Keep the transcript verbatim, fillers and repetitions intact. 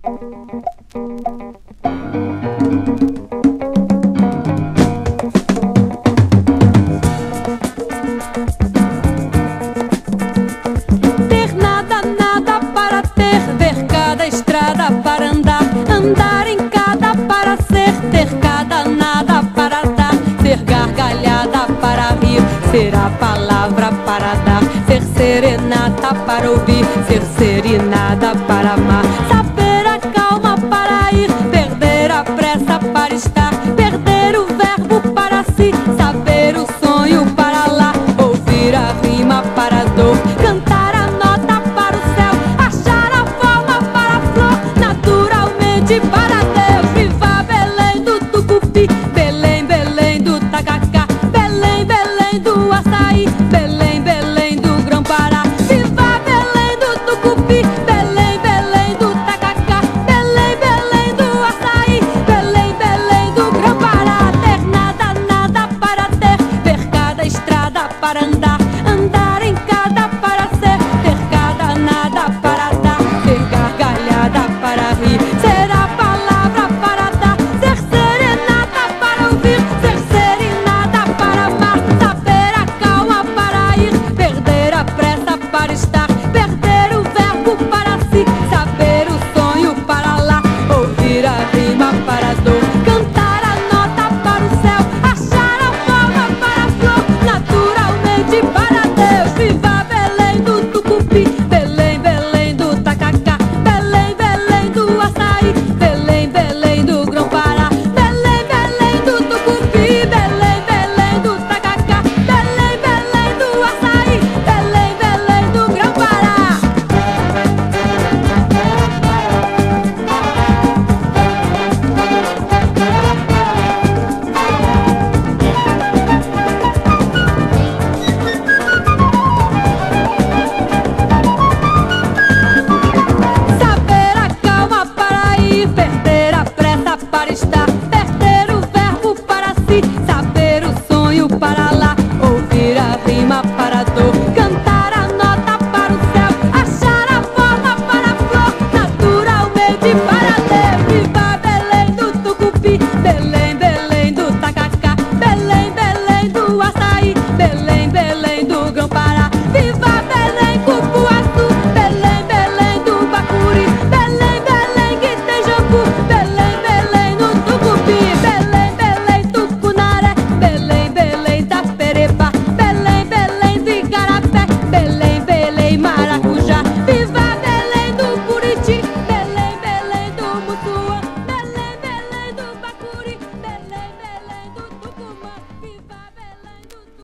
Ter nada, nada para ter, ver cada estrada para andar, andar em cada para ser, ter cada nada para dar, ser gargalhada para rir, ser a palavra para dar, ser serenata para ouvir, ser serenada para amar, saber a calma para ir, perder a pressa para estar, perder o verbo para si, saber o sonho para lá, ouvir a rima para a dor, cantar a nota para o céu, achar a forma para a flor, naturalmente para